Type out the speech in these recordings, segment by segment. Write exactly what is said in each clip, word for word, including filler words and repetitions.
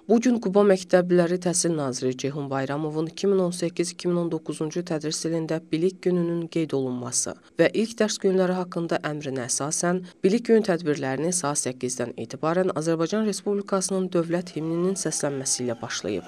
Bu gün Quba Məktəbliləri Təhsil naziri Ceyhun Bayramovun iki min on səkkiz iki min on doqquzuncu tədris ilində bilik gününün qeyd olunması və ilk dərs günləri haqqında əmrinə əsasən bilik gün tədbirlərini saat səkkizdən etibarən Azərbaycan Respublikasının dövlət himninin səslənməsi ilə başlayıb.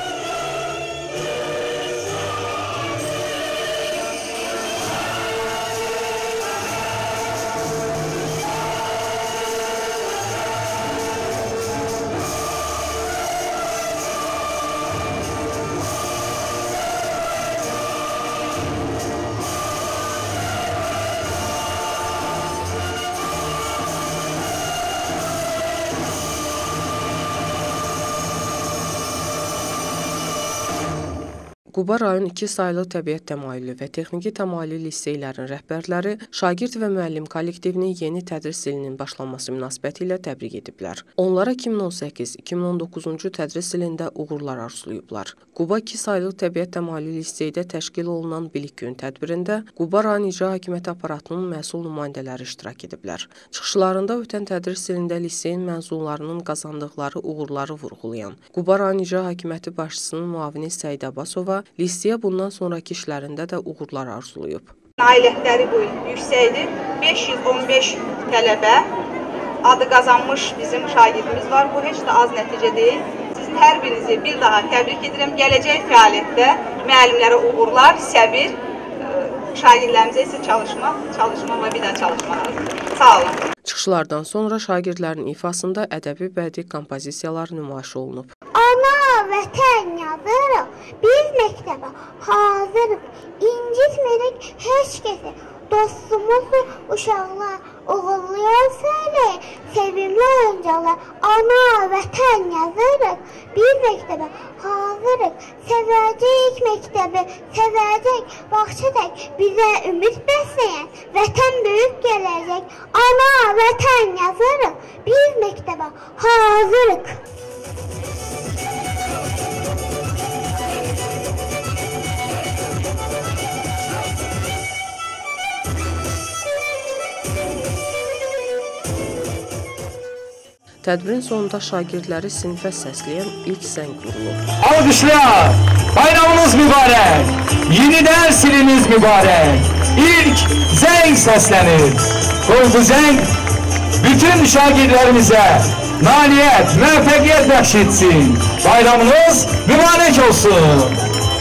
Quba rayon iki saylı təbiət təmayüllü və texniki təmayüllü liseylərin rəhbərləri şagird və müəllim kollektivini yeni tədris ilinin başlanması münasibəti ilə təbrik ediblər. Onlara iki min on səkkiz iki min on doqquzuncu tədris ilində uğurlar arzulayıblar. Quba iki saylı təbiət təmayüllü liseydə təşkil olunan bilik gün tədbirində Quba rayon icra hakimiyyəti aparatının məsul nümayəndələri iştirak ediblər. Çıxışlarında ötən tədris ilində liseyin məzunlarının qazandıqları uğurları vurğulayan Quba rayon icra hakimiyyəti başçısının müavini Səid Abbasova liseyə bundan sonraki işlərində də uğurlar arzulayıb. Nailiyyətləri bu il yüksəkdir. beş yüz on beş tələbə adı qazanmış bizim şagirdimiz var. Bu heç də az nəticə deyil. Sizin hər birinizi bir daha təbrik edirəm. Gələcək fəaliyyətdə müəllimlərə uğurlar, səbir, şagirdlərimizə isə çalışmaq, çalışmaq və bir daha çalışmaq lazımdır. Sağ olun. Çıxışlardan sonra şagirdlərin ifasında ədəbi bədii kompozisiyalar nümayiş olunub. Ana vətən yazırıq, biz məktəbə hazırıq, incitmirik heç kəsi. Dostumuzu uşaqlar uğurlayan söyləyin, sevimli oyuncaqlar. Ana vətən yazırıq, biz məktəbə hazırıq, sevəcəyik məktəbi, sevəcəyik bağçadək, bizə ümid bəsləyən, vətən böyük gələcək. Ana vətən yazırıq, biz məktəbə hazırıq. Tədbirin sonunda şagirdləri sinifə səsləyən ilk zəng vurulub. Alqışlar! Bayramınız mübarək! Yeni dərs iliniz mübarək! İlk zəng səslənir. Bu zəng bütün şagirdlərimizə nailiyyət, müvəffəqiyyət bəxş etsin. Bayramınız mübarək olsun.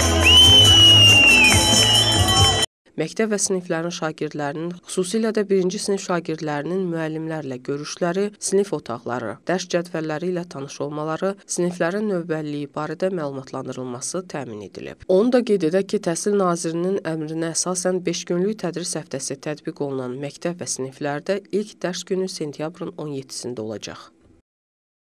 Məktəb və siniflərin şagirdlərinin, xüsusilə də birinci sinif şagirdlərinin müəllimlərlə görüşləri, sinif otaqları, dərs cədvəlləri ilə tanış olmaları, siniflərin növbəliliyi barədə məlumatlandırılması təmin edilib. Onu da qeyd edək ki, Təhsil Nazirinin əmrinə əsasən beş günlük tədris həftəsi tətbiq olunan məktəb və siniflərdə ilk dərs günü sentyabrın on yeddisində olacaq.